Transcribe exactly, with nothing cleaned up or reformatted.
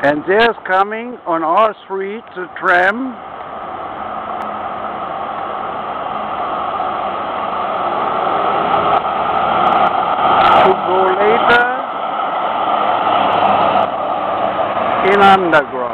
And there's coming on our street the tram. To go later in underground.